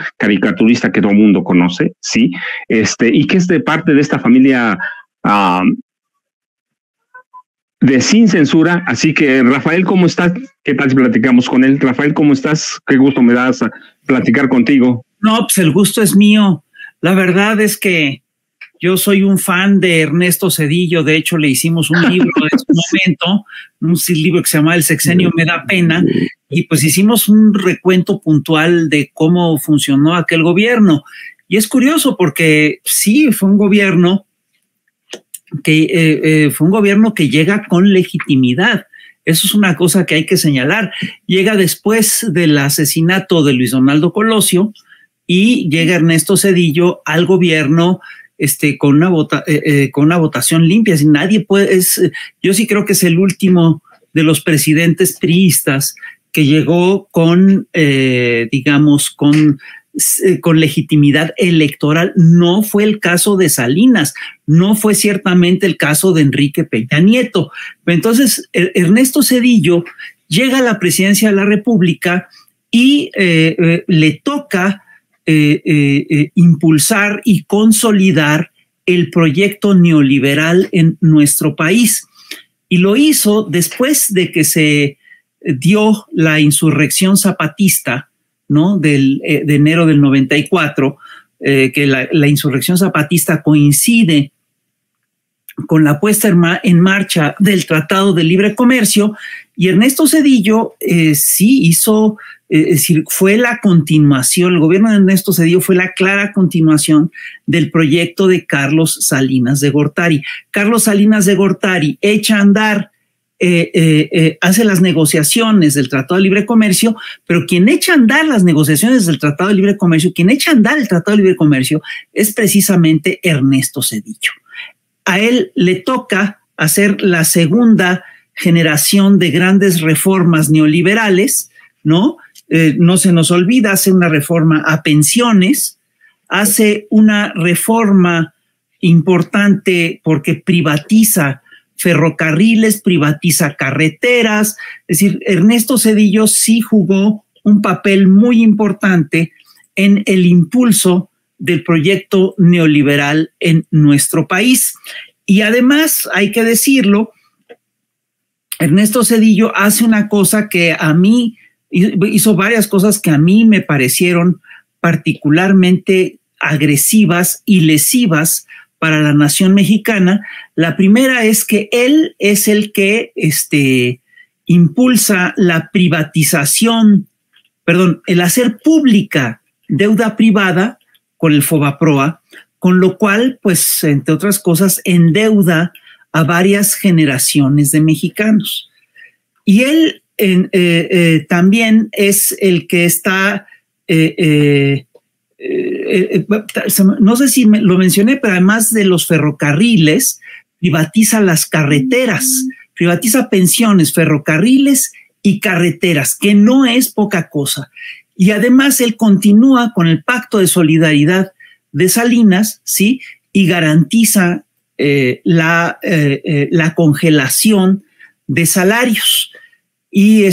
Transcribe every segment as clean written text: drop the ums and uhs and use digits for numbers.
caricaturista que todo el mundo conoce, sí, y que es de parte de esta familia de Sin Censura. Así que, Rafael, ¿cómo estás? ¿Qué tal si platicamos con él? Rafael, ¿cómo estás? Qué gusto me das a platicar contigo. No, pues el gusto es mío. La verdad es que yo soy un fan de Ernesto Zedillo. De hecho, le hicimos un libro en su momento, un libro que se llama El Sexenio Me Da Pena, y pues hicimos un recuento puntual de cómo funcionó aquel gobierno. Y es curioso porque sí, fue un gobierno que llega con legitimidad. Eso es una cosa que hay que señalar. Llega después del asesinato de Luis Donaldo Colosio y llega Ernesto Zedillo al gobierno con una votación limpia. Si nadie puede, yo sí creo que es el último de los presidentes priistas que llegó con, digamos, con legitimidad electoral. No fue el caso de Salinas, no fue ciertamente el caso de Enrique Peña Nieto. Entonces, Ernesto Zedillo llega a la presidencia de la República y le toca impulsar y consolidar el proyecto neoliberal en nuestro país. Y lo hizo después de que se dio la insurrección zapatista, ¿no? De enero del 94, que la insurrección zapatista coincide con la puesta en marcha del Tratado de Libre Comercio, y Ernesto Zedillo sí hizo, es decir, fue la continuación, el gobierno de Ernesto Zedillo fue la clara continuación del proyecto de Carlos Salinas de Gortari. Carlos Salinas de Gortari echa a andar, hace las negociaciones del Tratado de Libre Comercio, pero quien echa a andar las negociaciones del Tratado de Libre Comercio, quien echa a andar el Tratado de Libre Comercio es precisamente Ernesto Zedillo. A él le toca hacer la segunda generación de grandes reformas neoliberales, ¿no? No se nos olvida, hace una reforma a pensiones, hace una reforma importante porque privatiza ferrocarriles, privatiza carreteras. Es decir, Ernesto Zedillo sí jugó un papel muy importante en el impulso del proyecto neoliberal en nuestro país. Y además, hay que decirlo, Ernesto Zedillo hace una cosa que a mí, hizo varias cosas que a mí me parecieron particularmente agresivas y lesivas para la nación mexicana. La primera es que él es el que impulsa la privatización, el hacer pública deuda privada con el Fobaproa, con lo cual, pues, entre otras cosas, endeuda a varias generaciones de mexicanos. Y él también es el que está, no sé si lo mencioné, pero además de los ferrocarriles, privatiza las carreteras, privatiza pensiones, ferrocarriles y carreteras, que no es poca cosa. Y además él continúa con el Pacto de Solidaridad de Salinas, ¿sí? Y garantiza la congelación de salarios. Y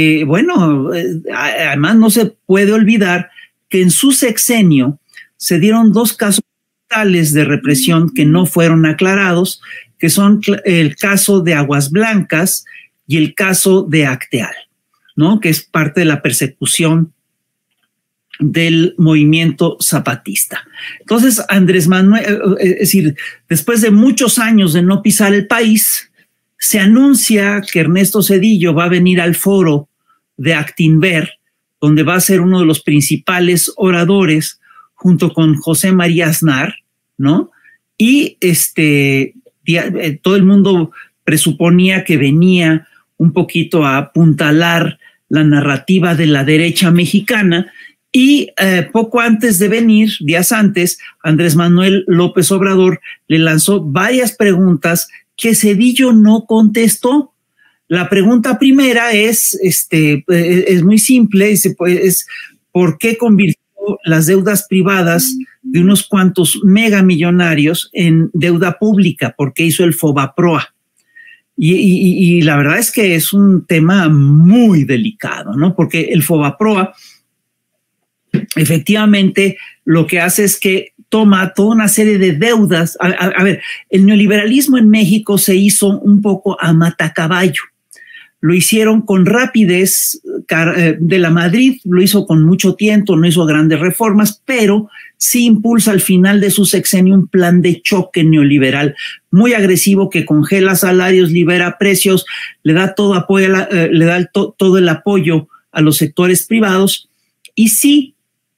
además no se puede olvidar que en su sexenio se dieron dos casos totales de represión que no fueron aclarados, que son el caso de Aguas Blancas y el caso de Acteal, ¿no? Que es parte de la persecución del movimiento zapatista. Entonces, Andrés Manuel, es decir, después de muchos años de no pisar el país, se anuncia que Ernesto Zedillo va a venir al foro de Actinver, donde va a ser uno de los principales oradores, junto con José María Aznar, ¿no? Y todo el mundo presuponía que venía un poquito a apuntalar la narrativa de la derecha mexicana. Y poco antes de venir, días antes, Andrés Manuel López Obrador le lanzó varias preguntas que Zedillo no contestó. La pregunta primera es muy simple, es ¿por qué convirtió las deudas privadas de unos cuantos megamillonarios en deuda pública? ¿Por qué hizo el Fobaproa? Y la verdad es que es un tema muy delicado, ¿no? Porque el Fobaproa efectivamente lo que hace es que toma toda una serie de deudas. A ver, el neoliberalismo en México se hizo un poco a matacaballo. Lo hicieron con rapidez, de la Madrid lo hizo con mucho tiempo, no hizo grandes reformas, pero sí impulsa al final de su sexenio un plan de choque neoliberal muy agresivo que congela salarios, libera precios, le da todo apoyo, le da todo el apoyo a los sectores privados y sí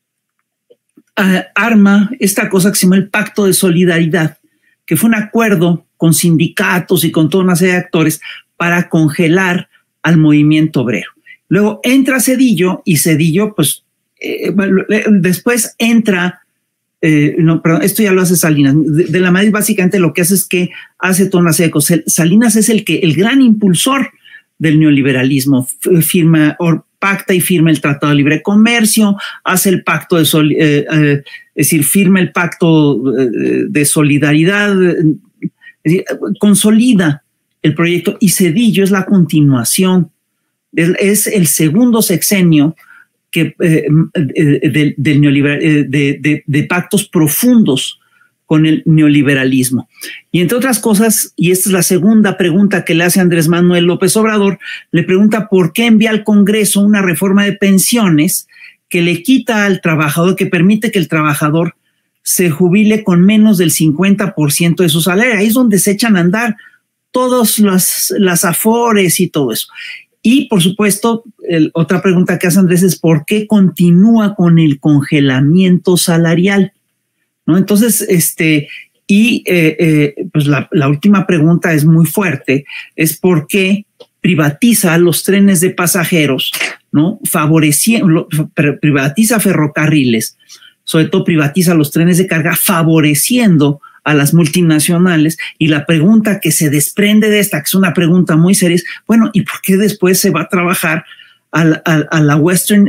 arma esta cosa que se llama el Pacto de Solidaridad, que fue un acuerdo con sindicatos y con toda una serie de actores para congelar al movimiento obrero. Luego entra Zedillo y Zedillo, pues, después entra, no, perdón, esto ya lo hace Salinas. De la Madrid básicamente lo que hace es que hace toda una serie de cosas. Salinas es el gran impulsor del neoliberalismo, pacta y firma el Tratado de Libre Comercio, hace el pacto es decir, firma el pacto de solidaridad, es decir, consolida el proyecto y Zedillo es la continuación, es el segundo sexenio que, del neoliberal, de pactos profundos con el neoliberalismo. Y entre otras cosas, y esta es la segunda pregunta que le hace Andrés Manuel López Obrador, le pregunta por qué envía al Congreso una reforma de pensiones que le quita al trabajador, que permite que el trabajador se jubile con menos del 50% de su salario. Ahí es donde se echan a andar todas las afores y todo eso. Y, por supuesto, otra pregunta que hace Andrés es ¿por qué continúa con el congelamiento salarial? ¿No? Entonces, pues la última pregunta es muy fuerte, es ¿por qué privatiza los trenes de pasajeros, ¿no? Privatiza ferrocarriles, sobre todo privatiza los trenes de carga, favoreciendo a las multinacionales? Y la pregunta que se desprende de esta, que es una pregunta muy seria, es, bueno, ¿y por qué después se va a trabajar a la Western,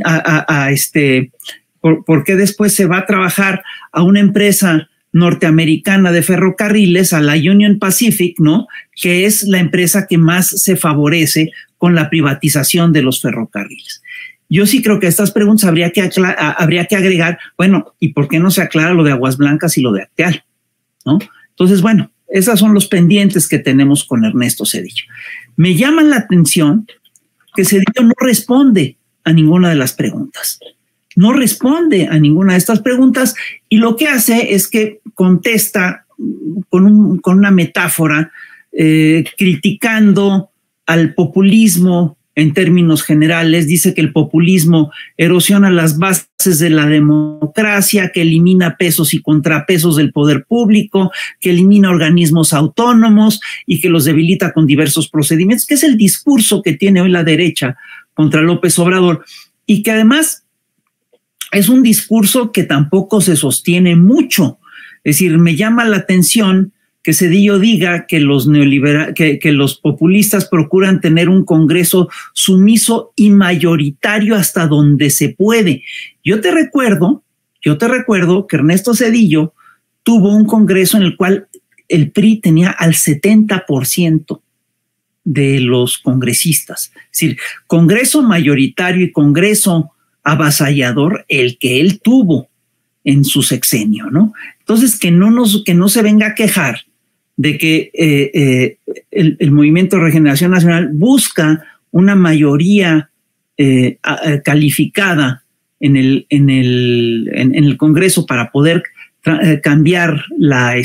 ¿por qué después se va a trabajar a una empresa norteamericana de ferrocarriles, a la Union Pacific, ¿no? Que es la empresa que más se favorece con la privatización de los ferrocarriles. Yo sí creo que a estas preguntas habría que agregar, bueno, ¿y por qué no se aclara lo de Aguas Blancas y lo de Acteal? ¿No? Entonces, bueno, esos son los pendientes que tenemos con Ernesto Zedillo. Me llama la atención que Zedillo no responde a ninguna de las preguntas. No responde a ninguna de estas preguntas y lo que hace es que contesta con una metáfora criticando al populismo en términos generales. Dice que el populismo erosiona las bases de la democracia, que elimina pesos y contrapesos del poder público, que elimina organismos autónomos y que los debilita con diversos procedimientos, que es el discurso que tiene hoy la derecha contra López Obrador y que además es un discurso que tampoco se sostiene mucho. Es decir, me llama la atención que Zedillo diga que que los populistas procuran tener un Congreso sumiso y mayoritario hasta donde se puede. Yo te recuerdo que Ernesto Zedillo tuvo un Congreso en el cual el PRI tenía al 70% de los congresistas. Es decir, Congreso mayoritario y Congreso avasallador el que él tuvo en su sexenio, ¿no? Entonces, que no se venga a quejar de que el Movimiento de Regeneración Nacional busca una mayoría calificada en el Congreso para poder cambiar la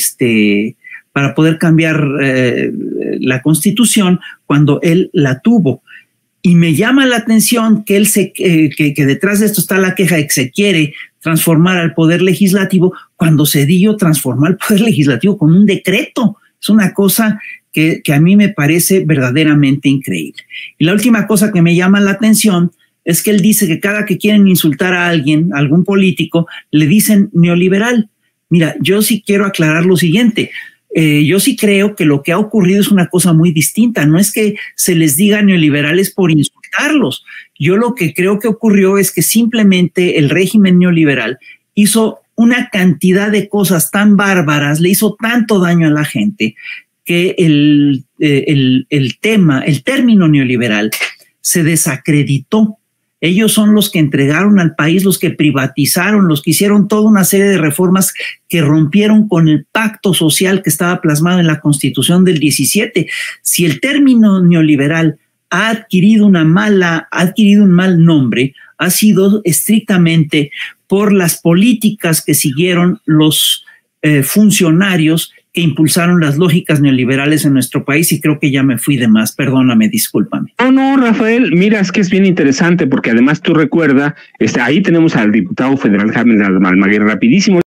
Constitución cuando él la tuvo. Y me llama la atención que que detrás de esto está la queja de que se quiere transformar al Poder Legislativo cuando Zedillo transformó al Poder Legislativo con un decreto. Es una cosa que a mí me parece verdaderamente increíble. Y la última cosa que me llama la atención es que él dice que cada que quieren insultar a alguien, a algún político, le dicen neoliberal. Mira, yo sí quiero aclarar lo siguiente. Yo sí creo que lo que ha ocurrido es una cosa muy distinta. No es que se les diga neoliberales por insultarlos. Yo lo que creo que ocurrió es que simplemente el régimen neoliberal hizo una cantidad de cosas tan bárbaras, le hizo tanto daño a la gente, que el término neoliberal se desacreditó. Ellos son los que entregaron al país, los que privatizaron, los que hicieron toda una serie de reformas que rompieron con el pacto social que estaba plasmado en la Constitución del 17. Si el término neoliberal ha adquirido un mal nombre, ha sido estrictamente por las políticas que siguieron los funcionarios que impulsaron las lógicas neoliberales en nuestro país, y creo que ya me fui de más. Perdóname, discúlpame. No, Rafael, mira, es que es bien interesante porque además tú recuerdas, ahí tenemos al diputado federal Jaime Almaguer, rapidísimo.